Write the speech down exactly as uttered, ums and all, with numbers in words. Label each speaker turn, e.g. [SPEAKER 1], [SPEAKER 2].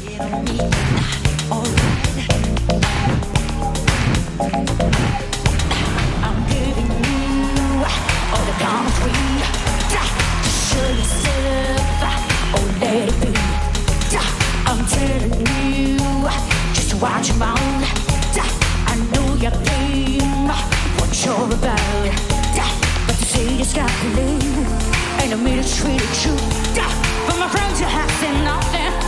[SPEAKER 1] Watch your mouth. I know your game, what you're about. But they say it's got to leave, and I mean it's really true. But my friends, you have seen nothing.